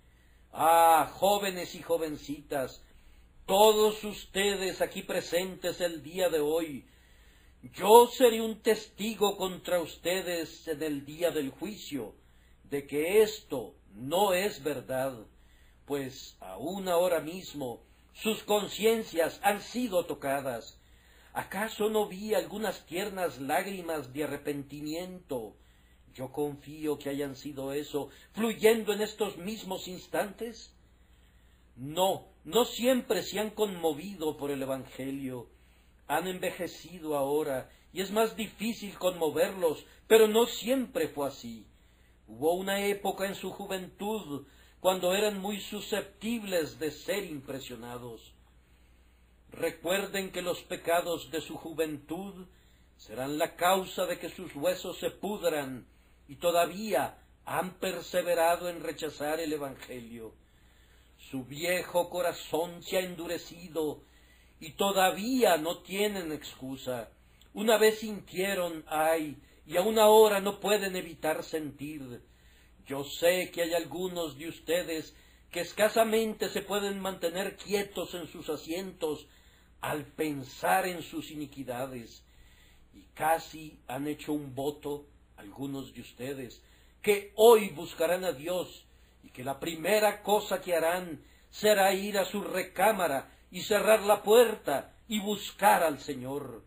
Ah, jóvenes y jovencitas, todos ustedes aquí presentes el día de hoy, yo seré un testigo contra ustedes en el día del juicio, de que esto no es verdad, pues aún ahora mismo sus conciencias han sido tocadas. ¿Acaso no vi algunas tiernas lágrimas de arrepentimiento? Yo confío que hayan sido eso, fluyendo en estos mismos instantes. No, no siempre se han conmovido por el Evangelio. Han envejecido ahora, y es más difícil conmoverlos, pero no siempre fue así. Hubo una época en su juventud cuando eran muy susceptibles de ser impresionados. Recuerden que los pecados de su juventud serán la causa de que sus huesos se pudran, y todavía han perseverado en rechazar el Evangelio. Su viejo corazón se ha endurecido, y todavía no tienen excusa. Una vez sintieron, ay, y aún ahora no pueden evitar sentir. Yo sé que hay algunos de ustedes que escasamente se pueden mantener quietos en sus asientos al pensar en sus iniquidades, y casi han hecho un voto, algunos de ustedes, que hoy buscarán a Dios, y que la primera cosa que harán será ir a su recámara y cerrar la puerta y buscar al Señor.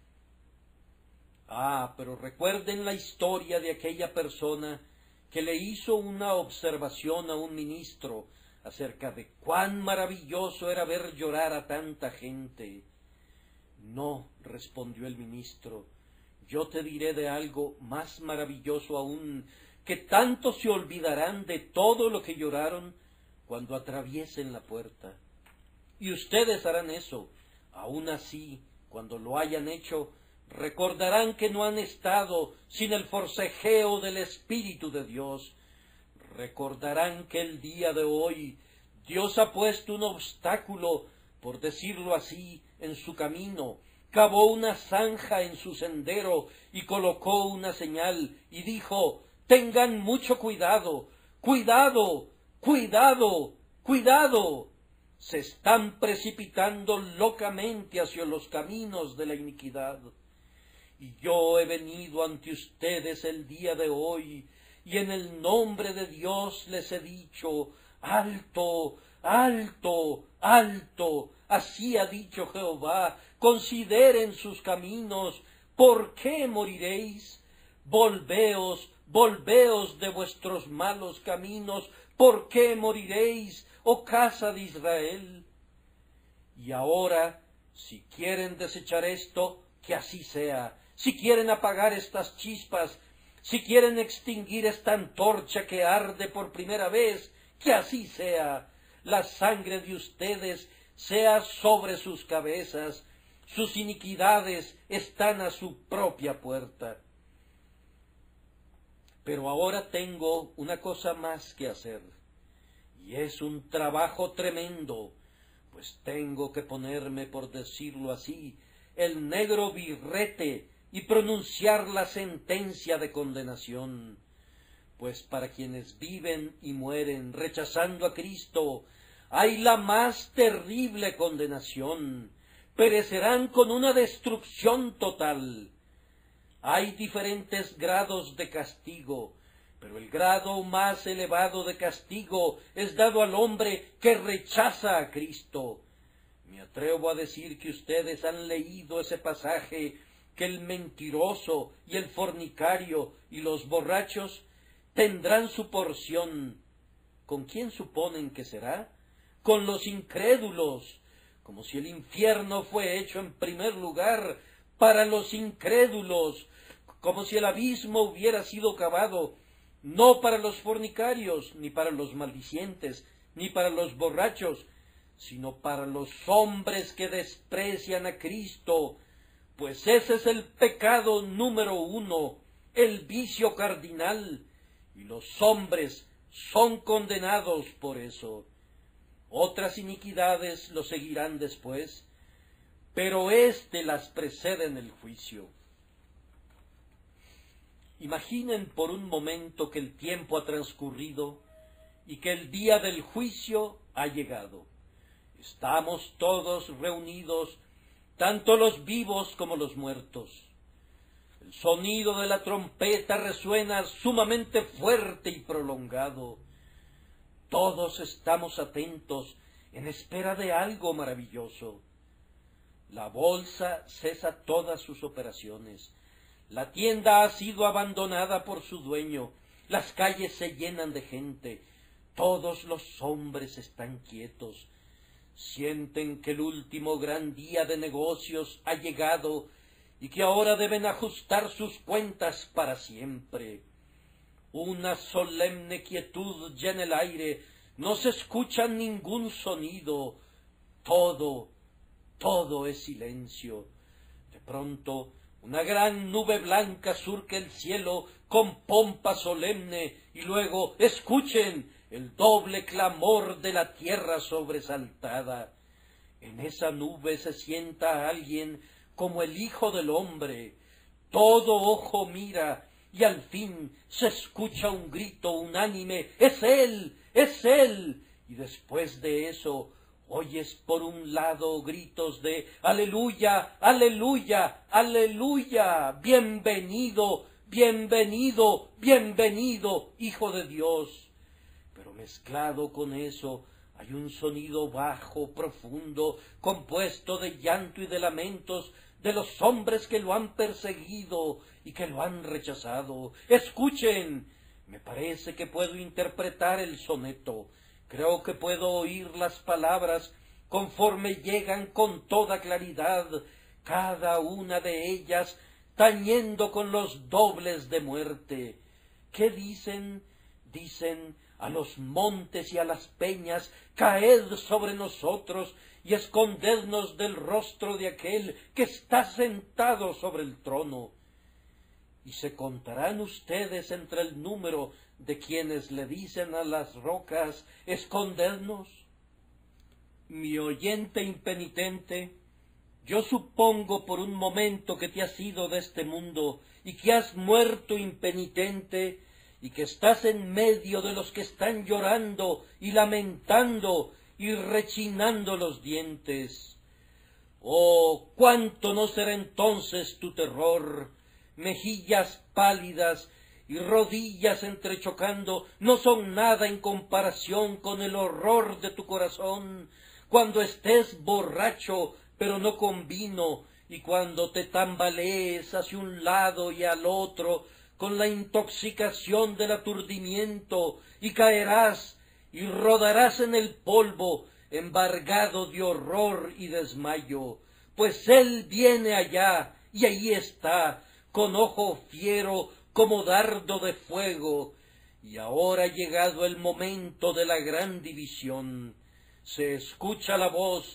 Ah, pero recuerden la historia de aquella persona que le hizo una observación a un ministro acerca de cuán maravilloso era ver llorar a tanta gente. No, respondió el ministro, yo te diré de algo más maravilloso aún, que tanto se olvidarán de todo lo que lloraron cuando atraviesen la puerta. Y ustedes harán eso. Aún así, cuando lo hayan hecho, recordarán que no han estado sin el forcejeo del Espíritu de Dios. Recordarán que el día de hoy Dios ha puesto un obstáculo, por decirlo así, en su camino, cavó una zanja en su sendero y colocó una señal y dijo: tengan mucho cuidado, cuidado, cuidado, cuidado. Se están precipitando locamente hacia los caminos de la iniquidad. Y yo he venido ante ustedes el día de hoy, y en el nombre de Dios les he dicho, alto, alto, alto, así ha dicho Jehová, consideren sus caminos, ¿por qué moriréis? Volveos, volveos de vuestros malos caminos, ¿por qué moriréis, oh casa de Israel? Y ahora, si quieren desechar esto, que así sea. Si quieren apagar estas chispas, si quieren extinguir esta antorcha que arde por primera vez, que así sea. La sangre de ustedes sea sobre sus cabezas, sus iniquidades están a su propia puerta. Pero ahora tengo una cosa más que hacer, y es un trabajo tremendo, pues tengo que ponerme, por decirlo así, el negro birrete y pronunciar la sentencia de condenación, pues para quienes viven y mueren rechazando a Cristo, hay la más terrible condenación, perecerán con una destrucción total. Hay diferentes grados de castigo, pero el grado más elevado de castigo es dado al hombre que rechaza a Cristo. Me atrevo a decir que ustedes han leído ese pasaje, que el mentiroso y el fornicario y los borrachos tendrán su porción. ¿Con quién suponen que será? Con los incrédulos, como si el infierno fue hecho en primer lugar para los incrédulos, como si el abismo hubiera sido cavado no para los fornicarios, ni para los maldicientes, ni para los borrachos, sino para los hombres que desprecian a Cristo, pues ese es el pecado número uno, el vicio cardinal, y los hombres son condenados por eso. Otras iniquidades lo seguirán después, pero éste las precede en el juicio. Imaginen por un momento que el tiempo ha transcurrido y que el día del juicio ha llegado. Estamos todos reunidos, tanto los vivos como los muertos. El sonido de la trompeta resuena sumamente fuerte y prolongado. Todos estamos atentos en espera de algo maravilloso. La bolsa cesa todas sus operaciones. La tienda ha sido abandonada por su dueño. Las calles se llenan de gente. Todos los hombres están quietos. Sienten que el último gran día de negocios ha llegado y que ahora deben ajustar sus cuentas para siempre. Una solemne quietud llena el aire, no se escucha ningún sonido, todo, todo es silencio. De pronto, una gran nube blanca surca el cielo con pompa solemne, y luego, escuchen, el doble clamor de la tierra sobresaltada. En esa nube se sienta alguien como el Hijo del Hombre. Todo ojo mira, y al fin se escucha un grito unánime, ¡es él! ¡es él! Y después de eso, oyes por un lado gritos de ¡aleluya! ¡aleluya! ¡aleluya! ¡bienvenido! ¡bienvenido! ¡bienvenido! ¡Hijo de Dios! Pero mezclado con eso hay un sonido bajo, profundo, compuesto de llanto y de lamentos de los hombres que lo han perseguido y que lo han rechazado. ¡Escuchen! Me parece que puedo interpretar el soneto. Creo que puedo oír las palabras conforme llegan con toda claridad, cada una de ellas tañendo con los dobles de muerte. ¿Qué dicen? Dicen: a los montes y a las peñas, caed sobre nosotros y escondednos del rostro de aquel que está sentado sobre el trono. Y se contarán ustedes entre el número de quienes le dicen a las rocas, escondednos. Mi oyente impenitente, yo supongo por un momento que te has ido de este mundo y que has muerto impenitente, y que estás en medio de los que están llorando y lamentando y rechinando los dientes. Oh, cuánto no será entonces tu terror, mejillas pálidas y rodillas entrechocando no son nada en comparación con el horror de tu corazón, cuando estés borracho pero no con vino, y cuando te tambalees hacia un lado y al otro con la intoxicación del aturdimiento, y caerás y rodarás en el polvo, embargado de horror y desmayo, pues él viene allá, y allí está, con ojo fiero como dardo de fuego. Y ahora ha llegado el momento de la gran división. Se escucha la voz: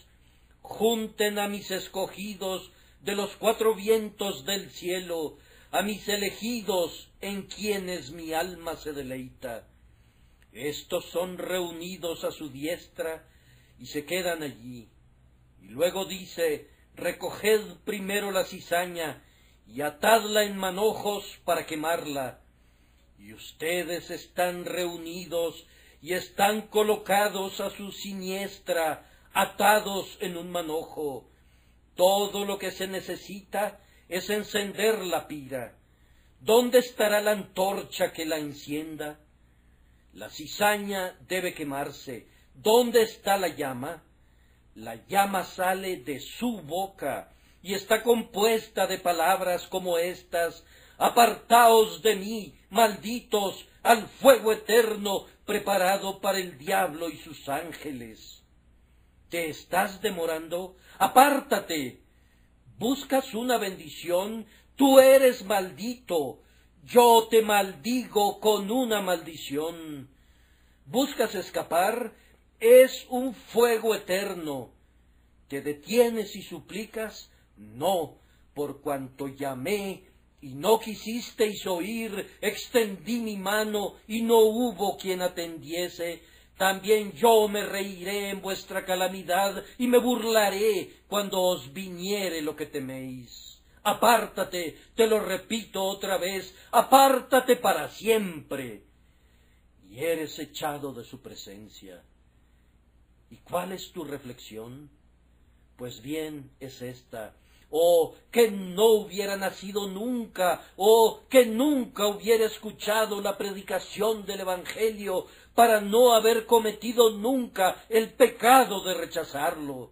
junten a mis escogidos de los cuatro vientos del cielo, a mis elegidos en quienes mi alma se deleita. Estos son reunidos a su diestra y se quedan allí. Y luego dice: recoged primero la cizaña y atadla en manojos para quemarla. Y ustedes están reunidos y están colocados a su siniestra, atados en un manojo. Todo lo que se necesita es encender la pira. ¿Dónde estará la antorcha que la encienda? La cizaña debe quemarse. ¿Dónde está la llama? La llama sale de su boca y está compuesta de palabras como estas: apartaos de mí, malditos, al fuego eterno preparado para el diablo y sus ángeles. ¿Te estás demorando? ¡Apártate! ¿Buscas una bendición? Tú eres maldito. Yo te maldigo con una maldición. ¿Buscas escapar? Es un fuego eterno. ¿Te detienes y suplicas? No, por cuanto llamé y no quisisteis oír, extendí mi mano y no hubo quien atendiese. También yo me reiré en vuestra calamidad y me burlaré cuando os viniere lo que teméis. Apártate, te lo repito otra vez, apártate para siempre. Y eres echado de su presencia. ¿Y cuál es tu reflexión? Pues bien, es esta: oh, que no hubiera nacido nunca, oh, que nunca hubiera escuchado la predicación del Evangelio, para no haber cometido nunca el pecado de rechazarlo.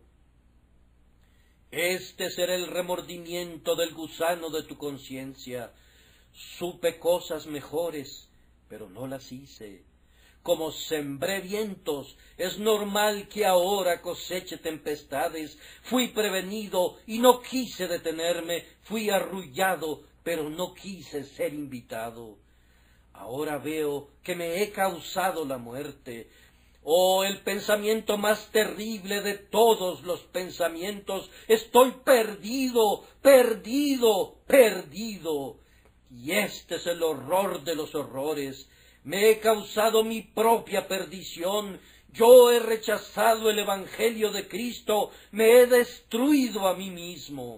Este será el remordimiento del gusano de tu conciencia. Supe cosas mejores, pero no las hice. Como sembré vientos, es normal que ahora coseche tempestades. Fui prevenido y no quise detenerme, fui arrullado, pero no quise ser invitado. Ahora veo que me he causado la muerte. Oh, el pensamiento más terrible de todos los pensamientos. Estoy perdido, perdido, perdido. Y este es el horror de los horrores. Me he causado mi propia perdición. Yo he rechazado el Evangelio de Cristo. Me he destruido a mí mismo.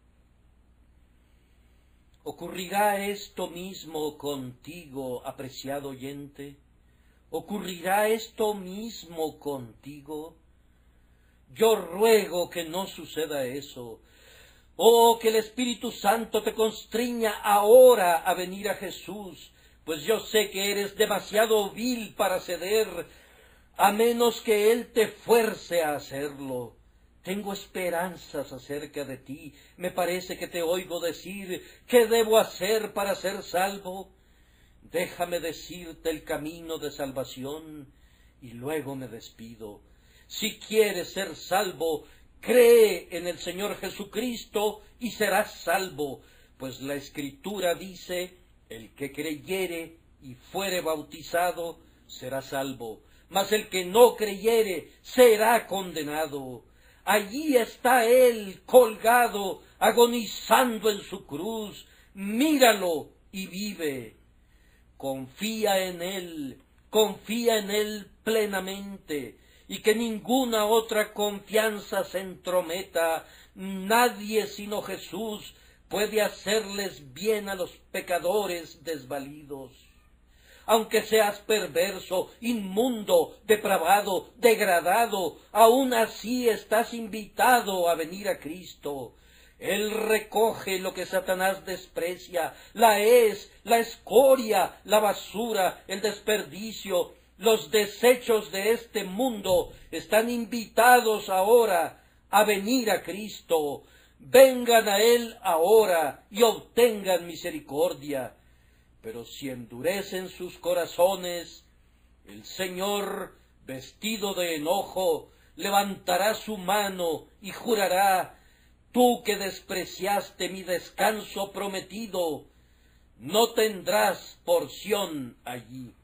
¿Ocurrirá esto mismo contigo, apreciado oyente? ¿Ocurrirá esto mismo contigo? Yo ruego que no suceda eso. Oh, que el Espíritu Santo te constriña ahora a venir a Jesús, pues yo sé que eres demasiado vil para ceder, a menos que Él te fuerce a hacerlo. Tengo esperanzas acerca de ti. Me parece que te oigo decir: ¿qué debo hacer para ser salvo? Déjame decirte el camino de salvación y luego me despido. Si quieres ser salvo, cree en el Señor Jesucristo y serás salvo, pues la Escritura dice: el que creyere y fuere bautizado será salvo, mas el que no creyere será condenado. Allí está Él colgado, agonizando en su cruz. Míralo y vive. Confía en Él, confía en Él plenamente, y que ninguna otra confianza se entrometa. Nadie sino Jesús puede hacerles bien a los pecadores desvalidos. aunque seas perverso, inmundo, depravado, degradado, aún así estás invitado a venir a Cristo. Él recoge lo que Satanás desprecia, la hez, la escoria, la basura, el desperdicio, los desechos de este mundo están invitados ahora a venir a Cristo. Vengan a Él ahora y obtengan misericordia. Pero si endurecen sus corazones, el Señor, vestido de enojo, levantará su mano y jurará: tú que despreciaste mi descanso prometido, no tendrás porción allí.